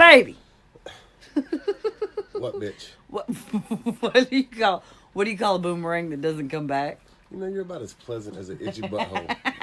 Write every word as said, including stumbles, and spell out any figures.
baby. What bitch? What? What do you call? What do you call a boomerang that doesn't come back? You know, you're about as pleasant as an itchy butthole.